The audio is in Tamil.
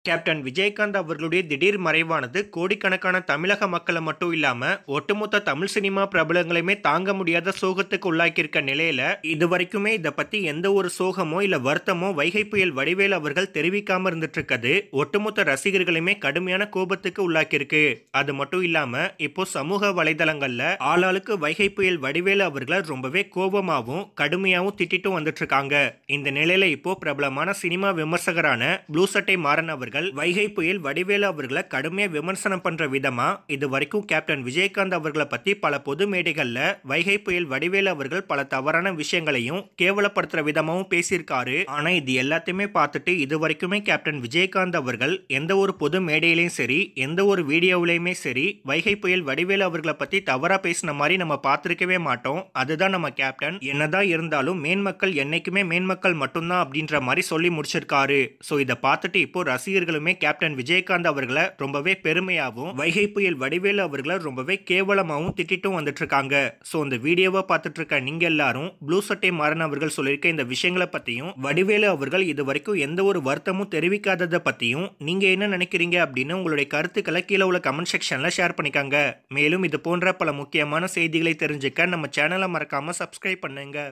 கேப்டன் விஜயகாந்த் அவர்களுடைய திடீர் மறைவானது கோடிக்கணக்கான தமிழக மக்களை மட்டும் இல்லாம ஒட்டுமொத்த தமிழ் சினிமா பிரபலங்களையுமே தாங்க முடியாத சோகத்துக்கு உள்ளாக்கியிருக்க நிலையில இதுவரைக்குமே இதை பத்தி எந்த ஒரு சோகமோ இல்ல வருத்தமோ வைகை புயல் வடிவேல் அவர்கள் தெரிவிக்காம இருந்துட்டு இருக்கிறது ஒட்டுமொத்த ரசிகர்களையுமே கடுமையான கோபத்துக்கு உள்ளாக்கியிருக்கு. அது மட்டும் இல்லாம இப்போ சமூக வலைதளங்கள்ல ஆளாளுக்கு வைகை புயல் வடிவேல் அவர்களை ரொம்பவே கோபமாவும் கடுமையாவும் திட்டிட்டும் வந்துட்டு இருக்காங்க. இந்த நிலையில இப்போ பிரபலமான சினிமா விமர்சகரான ப்ளூ சட்டை மாறன் அவர்கள் வைகை புயல் வடிவேலு அவர்களை கடுமையா விமர்சனம் பண்ற விதமா இது வரைக்கும் கேப்டன் விஜயகாந்த் அவர்களை பத்தி பல பொது மேடைகள்ல வைகை புயல் வடிவேலு அவர்கள் பல தவறான விஷயங்களையும் கேவலப்படுத்துற விதமாவும் பேசியிருக்காரு. ஆனா இது எல்லாத்தையுமே பார்த்துட்டு இது வரைக்குமே கேப்டன் விஜயகாந்த் அவர்கள் எந்த ஒரு பொது மேடையிலையும் சரி எந்த ஒரு வீடியோவிலையுமே சரி வைகை புயல் வடிவேலு அவர்களை பத்தி தவறா பேசின மாதிரி நம்ம பார்த்திருக்கவே மாட்டோம். அதுதான் நம்ம கேப்டன். என்னதான் இருந்தாலும் மேன்மக்கள் என்னைக்குமே மேன்மக்கள் மட்டும்தான் அப்படின்ற மாதிரி சொல்லி முடிச்சிருக்காரு. சோ இதை பார்த்துட்டு இப்போ ரசிகர்களுமே கேப்டன் விஜயகாந்த் அவர்களை ரொம்பவே பெருமையாகவும் வைகை புயல் வடிவேலு அவர்களை ரொம்பவே கேவலமாகவும் திட்டிட்டும் வந்துட்டு இருக்காங்க. சோ இந்த வீடியோவை பார்த்துட்டு இருக்க நீங்க எல்லாரும் ப்ளூ சட்டை மாறன் அவர்கள் சொல்லியிருக்க இந்த விஷயங்களை பத்தியும் வடிவேலு அவர்கள் இது வரைக்கும் எந்த ஒரு வருத்தமும் தெரிவிக்காததை பத்தியும் நீங்க என்ன நினைக்கிறீங்க அப்படின்னு உங்களுடைய கருத்துக்களை கீழே உள்ள கமெண்ட் செக்ஷன்ல ஷேர் பண்ணிக்காங்க. மேலும் இது போன்ற பல முக்கியமான செய்திகளை தெரிஞ்சுக்க நம்ம சேனலை மறக்காம சப்ஸ்கிரைப் பண்ணுங்க.